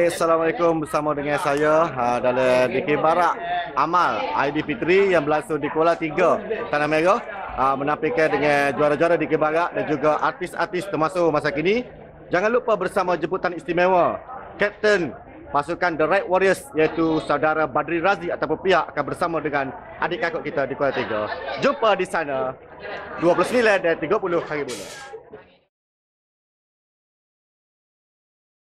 Okey, Assalamualaikum, bersama dengan saya dalam DK Barak Amal Aidilfitri yang berlangsung di Kuala 3 Tanah Merah, menampilkan dengan juara-juara DK Barak dan juga artis-artis termasuk masa kini. Jangan lupa bersama jemputan istimewa Kapten pasukan The Red Warriors iaitu saudara Badri Razi ataupun pihak akan bersama dengan adik kakak kita di Kuala 3. Jumpa di sana 29 dan 30 hari bulan.